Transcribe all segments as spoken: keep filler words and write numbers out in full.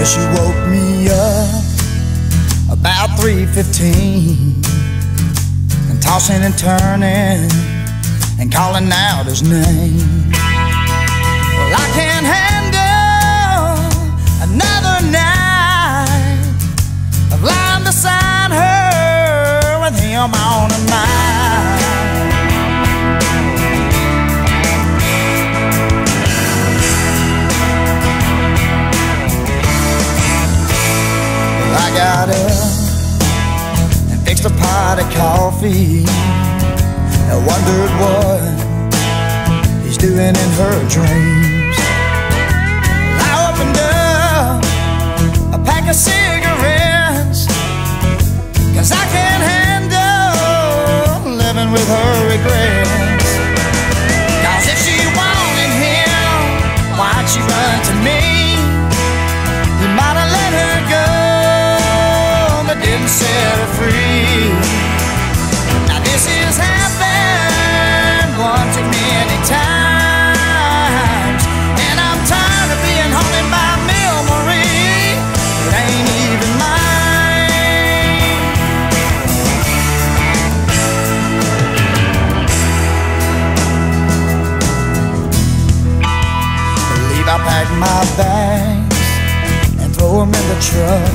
She woke me up about three fifteen, and tossing and turning and calling out his name. Well, I can't handle another night of lying beside her with him on her mind. I got up and fixed a pot of coffee. I wondered what he's doing in her dreams. I opened up a pack of cigarettes, 'cause I can't handle living with her regrets. 'Cause if she wanted him, why'd she run to me? He might have let her go, didn't set her free. Now this has happened one too many times, and I'm tired of being haunted by a memory that ain't even mine. Believe I packed my bags and throw them in the truck,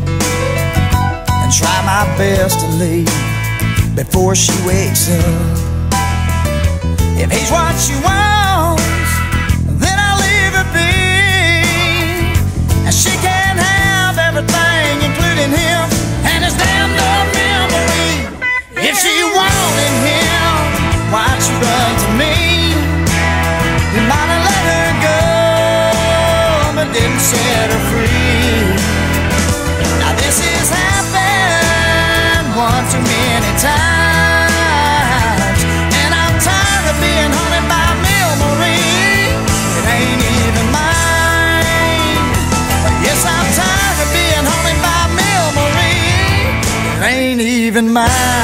try my best to leave before she wakes up. If he's what she wants, then I'll leave her be, and she can have everything, including him and his damn dumb memory. If she wanted him, why'd she run to me? You might have let her go, but didn't set her free. Now this is happened one too many times, and I'm tired of being haunted by a memory that ain't even mine. Yes, I'm tired of being haunted by a memory that ain't even mine.